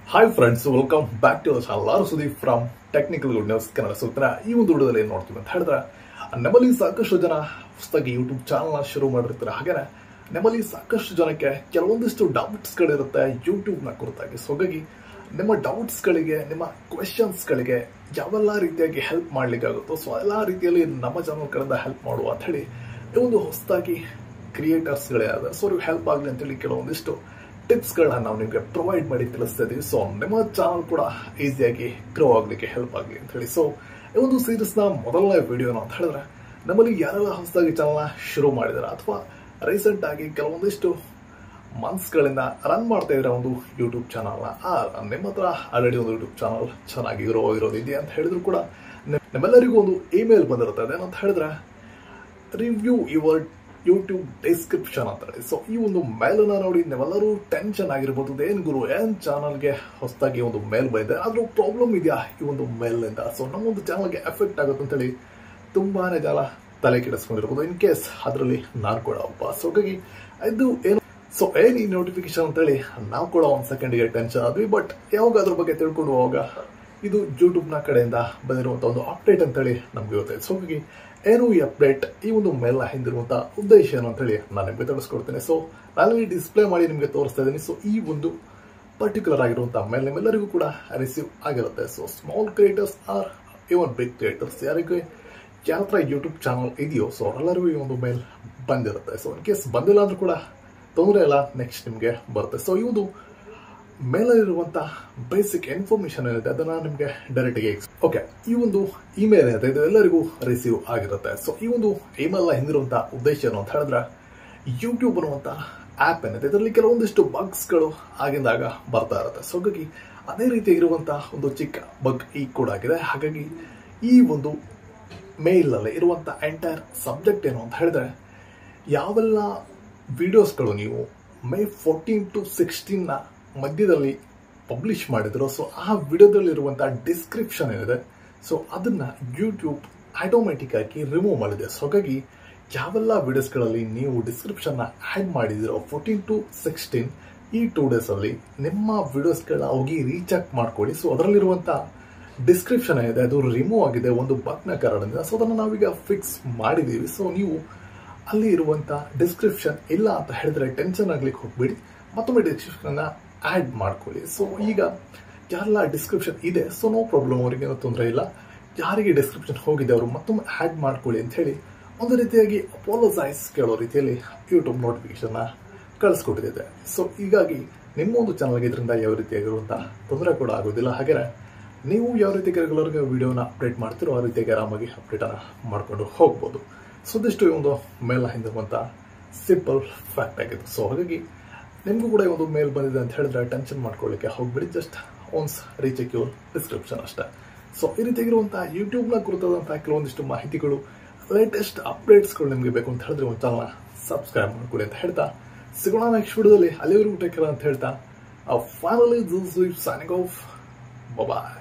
Hi friends, welcome back to channel. Sudeep from technical good news Kannada. ಸೂತ್ರ ಈ ಒಂದು ವಿಡಿಯೋದಲ್ಲಿ ಏನು ನೋಡ್ತೀವಿ ಅಂತ ಹೇಳಿದ್ರೆ, ನಮ್ಮಲ್ಲಿ ಸಾಕಷ್ಟು ಜನ ಹೊಸದಾಗಿ ಯೂಟ್ಯೂಬ್ ಚಾನಲ್ನ ಶುರು ಮಾಡಿರ್ತಾರೆ. ಹಾಗೆ ನಮ್ಮಲ್ಲಿ ಸಾಕಷ್ಟು ಜನಕ್ಕೆ ಕೆಲವೊಂದಿಷ್ಟು ಡೌಟ್ಸ್ಗಳಿರುತ್ತೆ ಯೂಟ್ಯೂಬ್ನ ಕುರಿತಾಗಿ. ಸೊ ಹಾಗಾಗಿ ನಿಮ್ಮ ಡೌಟ್ಸ್ಗಳಿಗೆ, ನಿಮ್ಮ ಕ್ವೆಶನ್ಸ್ಗಳಿಗೆ ಯಾವೆಲ್ಲ ರೀತಿಯಾಗಿ ಹೆಲ್ಪ್ ಮಾಡ್ಲಿಕ್ಕಾಗುತ್ತೋ ಸೊ ಎಲ್ಲ ರೀತಿಯಲ್ಲಿ ನಮ್ಮ ಚಾನಲ್ ಕಡೆಯಿಂದ ಹೆಲ್ಪ್ ಮಾಡುವ ಅಂತ ಹೇಳಿ ಈ ಒಂದು ಹೊಸದಾಗಿ ಕ್ರಿಯೇಟರ್ಸ್ಗಳೇ ಆದ ಸೊ ಅವ್ರಿಗೆ ಹೆಲ್ಪ್ ಆಗಲಿ ಅಂತೇಳಿ ಕೆಲವೊಂದಿಷ್ಟು ಟಿಪ್ಸ್ಗಳನ್ನ ನಾವು ನಿಮಗೆ ಪ್ರೊವೈಡ್ ಮಾಡಿ ತಿಳಿಸ್ತಾ ಇದೀವಿ. ಸೊ ನಿಮ್ಮ ಚಾನಲ್ ಕೂಡ ಈಸಿಯಾಗಿ ಗ್ರೋ ಆಗ್ಲಿಕ್ಕೆ ಹೆಲ್ಪ್ ಆಗಲಿ ಅಂತ ಹೇಳಿ. ಸೊ ಈ ಒಂದು ಸೀರೀಸ್ನ ಮೊದಲನೇ ವಿಡಿಯೋನ ಅಂತ ಹೇಳಿದ್ರೆ, ನಮ್ಮಲ್ಲಿ ಯಾರೆಲ್ಲ ಹೊಸದಾಗಿ ಚಾನಲ್ನ ಶುರು ಮಾಡಿದಾರೆ ಅಥವಾ ರೀಸೆಂಟ್ ಆಗಿ ಕೆಲವೊಂದಿಷ್ಟು ಮಂತ್ಸ್ಗಳಿಂದ ರನ್ ಮಾಡ್ತಾ ಇದ್ರೆ ಒಂದು ಯೂಟ್ಯೂಬ್ ಚಾನಲ್ನ, ನಿಮ್ಮ ಹತ್ರ ಆಲ್ರೆಡಿ ಒಂದು ಯೂಟ್ಯೂಬ್ ಚಾನಲ್ ಚೆನ್ನಾಗಿ ಇರೋದಿದೆಯಾ ಅಂತ ಹೇಳಿದ್ರು ಕೂಡ ನಿಮ್ಮೆಲ್ಲರಿಗೂ ಒಂದು ಇಮೇಲ್ ಬಂದಿರುತ್ತೆ. ಅದೇನಂತ ಹೇಳಿದ್ರೆ, ರಿವ್ಯೂ ಯುವರ್ ಯೂಟ್ಯೂಬ್ ಡಿಸ್ಕ್ರಿಪ್ಷನ್ ಅಂತ ಹೇಳಿ. ಸೊ ಈ ಒಂದು ಮೇಲನ್ನ ನೋಡಿ ನೀವೆಲ್ಲರೂ ಟೆನ್ಷನ್ ಆಗಿರ್ಬೋದು, ಏನ್ ಗುರು ಏನ್ ಚಾನಲ್ಗೆ ಹೊಸದಾಗಿ ಒಂದು ಮೇಲ್ ಬಂದಿದೆ, ಆದ್ರೂ ಪ್ರಾಬ್ಲಮ್ ಇದೆಯಾ ಈ ಒಂದು ಮೇಲ್ನಿಂದ, ಸೊ ನಮ್ಮೊಂದು ಚಾನಲ್ಗೆ ಎಫೆಕ್ಟ್ ಆಗುತ್ತೆ ಅಂತೇಳಿ ತುಂಬಾನೇ ಜನ ತಲೆ ಕೆಡಿಸ್ಕೊಂಡಿರ್ಬೋದು. ಇನ್ ಕೇಸ್ ಅದರಲ್ಲಿ ನಾನು ಕೂಡ ಒಬ್ಬ. ಸೊ ಹಾಗಾಗಿ ಇದು ಏನು ಈ ನೋಟಿಫಿಕೇಶನ್ ಅಂತೇಳಿ ನಾವು ಕೂಡ ಒಂದ್ ಸೆಕೆಂಡ್ಗೆ ಟೆನ್ಷನ್ ಆದ್ವಿ. ಬಟ್ ಯಾವಾಗ ಅದ್ರ ಬಗ್ಗೆ ತಿಳ್ಕೊಂಡು ಹೋವಾಗ ಇದು ಯೂಟ್ಯೂಬ್ನ ಕಡೆಯಿಂದ ಬಂದಿರುವಂತ ಒಂದು ಅಪ್ಡೇಟ್ ಅಂತೇಳಿ ನಮ್ಗೆ ಗೊತ್ತಾಯ್ತು. ಸೊ ಹಾಗಾಗಿ ಏನು ಈ ಅಪ್ಡೇಟ್, ಈ ಒಂದು ಮೇಲ್ ಹಿಂದಿರುವಂತ ಉದ್ದೇಶ ಏನು ಅಂತ ಹೇಳಿ ನಾನು ನಿಮಗೆ ತಿಳಿಸ್ಕೊಡ್ತೇನೆ. ಸೊ ನಾನು ಡಿಸ್ಪ್ಲೇ ಮಾಡಿ ನಿಮಗೆ ತೋರಿಸ್ತಾ ಇದ್ದೀನಿ. ಸೊ ಈ ಒಂದು ಪರ್ಟಿಕ್ಯುಲರ್ ಆಗಿರುವಂತಹ ಮೇಲ್ ನಿಮ್ಮೆಲ್ಲರಿಗೂ ಕೂಡ ರಿಸೀವ್ ಆಗಿರುತ್ತೆ. So small creators or even big creators, ಯಾರ ಹತ್ರ ಯೂಟ್ಯೂಬ್ ಚಾನಲ್ ಇದೆಯೋ ಸೊ ಅವರೆಲ್ಲರಿಗೂ ಈ ಒಂದು ಮೇಲ್ ಬಂದಿರುತ್ತೆ. ಸೊ ಇನ್ ಕೇಸ್ ಬಂದಿಲ್ಲ ಅಂದ್ರೂ ಕೂಡ ತೊಂದರೆ ಇಲ್ಲ, ನೆಕ್ಸ್ಟ್ ನಿಮಗೆ ಬರುತ್ತೆ. ಸೊ ಈ ಒಂದು ಮೇಲಲ್ಲಿರುವಂತ ಬೇಸಿಕ್ ಇನ್ಫಾರ್ಮೇಶನ್ ಏನಿದೆ ಅದನ್ನ ನಿಮಗೆ ಡೈರೆಕ್ಟ್ಗೆ ಓಕೆ ಈ ಒಂದು ಇಮೇಲ್ ಏನಿದೆ ಇದು ಎಲ್ಲರಿಗೂ ರಿಸೀವ್ ಆಗಿರುತ್ತೆ. ಸೊ ಈ ಒಂದು ಇಮೇಲ್ ಹಿಂದಿರುವಂತ ಉದ್ದೇಶ ಏನು ಅಂತ ಹೇಳಿದ್ರೆ, ಯೂಟ್ಯೂಬ್ ಅನ್ನುವಂತ ಆಪ್ ಏನಿದೆ ಇದರಲ್ಲಿ ಕೆಲವೊಂದಿಷ್ಟು ಬಗ್ಸ್ಗಳು ಆಗಿಂದಾಗ ಬರ್ತಾ ಇರುತ್ತೆ. ಸೊ ಹಾಗಾಗಿ ಅದೇ ರೀತಿ ಇರುವಂತಹ ಒಂದು ಚಿಕ್ಕ ಬಗ್ ಈಗ ಕೂಡ ಆಗಿದೆ. ಹಾಗಾಗಿ ಈ ಒಂದು ಮೇಲ್ ಅಲ್ಲಿ ಇರುವಂತ ಎಂಟೈರ್ ಸಬ್ಜೆಕ್ಟ್ ಏನು ಅಂತ ಹೇಳಿದ್ರೆ, ಯಾವೆಲ್ಲ ವಿಡಿಯೋಸ್ಗಳು ನೀವು ಮೇ 14 to 16 ಮಧ್ಯದಲ್ಲಿ ಪಬ್ಲಿಷ್ ಮಾಡಿದ್ರು ಸೊ ಆ ವಿಡಿಯೋದಲ್ಲಿರುವಂತಹ ಡಿಸ್ಕ್ರಿಪ್ಷನ್ ಏನಿದೆ ಸೊ ಅದನ್ನ ಯೂಟ್ಯೂಬ್ ಆಟೋಮೆಟಿಕ್ ಆಗಿ ರಿಮೂವ್ ಮಾಡಿದೆ. ಸೊ ಹಾಗಾಗಿ ಯಾವೆಲ್ಲ ವಿಡಿಯೋಸ್ಗಳಲ್ಲಿ ನೀವು ಡಿಸ್ಕ್ರಿಪ್ಷನ್ ಆಡ್ ಮಾಡಿದಿರೋ 14 to 16 ಈ 2 days ಅಲ್ಲಿ ನಿಮ್ಮ ವಿಡಿಯೋಸ್ಗಳನ್ನ ಹೋಗಿ ರೀಚೆಕ್ ಮಾಡ್ಕೊಳ್ಳಿ. ಸೊ ಅದರಲ್ಲಿರುವಂತಹ ಡಿಸ್ಕ್ರಿಪ್ಷನ್ ಏನಿದೆ ಅದು ರಿಮೂವ್ ಆಗಿದೆ ಒಂದು ಬಗ್ನ ಕಾರಣದಿಂದ. ಸೊ ಅದನ್ನು ನಾವೀಗ ಫಿಕ್ಸ್ ಮಾಡಿದೀವಿ. ಸೊ ನೀವು ಅಲ್ಲಿ ಇರುವಂತ ಡಿಸ್ಕ್ರಿಪ್ಷನ್ ಇಲ್ಲ ಅಂತ ಹೇಳಿದ್ರೆ ಟೆನ್ಷನ್ ಆಗ್ಲಿಕ್ಕೆ ಹೋಗ್ಬೇಡಿ, ಮತ್ತೊಮ್ಮೆ ಡಿಸ್ಕ್ರಿಪ್ಷನ್ ಆಡ್ ಮಾಡ್ಕೊಳ್ಳಿ. ಸೊ ಈಗ ಯಾರೆಲ್ಲ ಡಿಸ್ಕ್ರಿಪ್ಷನ್ ಇದೆ ಸೊ ನೋ ಪ್ರಾಬ್ಲಮ್, ಅವರಿಗೇನು ತೊಂದರೆ ಇಲ್ಲ. ಯಾರಿಗೆ ಡಿಸ್ಕ್ರಿಪ್ಷನ್ ಹೋಗಿದೆ ಅವರು ಮತ್ತೊಮ್ಮೆ ಆಡ್ ಮಾಡ್ಕೊಳ್ಳಿ ಅಂತ ಹೇಳಿ ಒಂದು ರೀತಿಯಾಗಿ ಅಪಾಲೋಸೈಸ್ ಕೇಳೋ ರೀತಿಯಲ್ಲಿ ಯೂಟ್ಯೂಬ್ ನೋಟಿಫಿಕೇಶನ್ ಕಳಿಸ್ಕೊಟ್ಟಿದೆ. ಸೊ ಹೀಗಾಗಿ ನಿಮ್ಮ ಒಂದು ಚಾನಲ್ಗೆ ಇದರಿಂದ ಯಾವ ರೀತಿಯಾಗಿರುವಂತಹ ತೊಂದರೆ ಕೂಡ ಆಗೋದಿಲ್ಲ. ಹಾಗೆ ನೀವು ಯಾವ ರೀತಿ ರೆಗ್ಯುಲರ್ ವಿಡಿಯೋನ ಅಪ್ಡೇಟ್ ಮಾಡ್ತಿರೋ ಆ ರೀತಿಯಾಗಿ ಆರಾಮಾಗಿ ಅಪ್ಡೇಟ್ ಅನ್ನ ಮಾಡ್ಕೊಂಡು ಹೋಗ್ಬೋದು. ಸೊ ಇದಿಷ್ಟು ಈ ಒಂದು ಮೇಲ್ ಹಿಂದಿರುವಂತ ಸಿಂಪಲ್ ಫ್ಯಾಕ್ಟ್ ಆಗಿತ್ತು. ಸೊ ಹಾಗಾಗಿ ನಿಮಗೂ ಕೂಡ ಒಂದು ಮೇಲ್ ಬಂದಿದೆ ಅಂತ ಹೇಳಿದ್ರೆ ಟೆನ್ಷನ್ ಮಾಡ್ಕೊಳ್ಳಿಕ್ಕೆ ಹೋಗ್ಬಿಡಿ, just once recheck your description ಅಷ್ಟೇ. ಸೊ ಈ ರೀತಿಯಾಗಿರುವಂತಹ ಯೂಟ್ಯೂಬ್ನ ಕುರಿತಾದಂತಹ ಕೆಲವೊಂದಿಷ್ಟು ಮಾಹಿತಿಗಳು, ಲೇಟೆಸ್ಟ್ ಅಪ್ಡೇಟ್ಸ್ಗಳು ನಿಮಗೆ ಬೇಕು ಅಂತ ಹೇಳಿದ್ರೆ ಒಂದು ಚಾನಲ್ನ ಸಬ್ಸ್ಕ್ರೈಬ್ ಮಾಡ್ಕೊಳ್ಳಿ ಅಂತ ಹೇಳ್ತಾ ಸಿಗೋಣ ನೆಕ್ಸ್ಟ್ ವಿಡಿಯೋದಲ್ಲಿ. ಅಲ್ಲಿವರೆಗೂ ಟೇಕ್ ಕೇರ್ ಅಂತ ಹೇಳ್ತಾ finally this is signing off. Bye.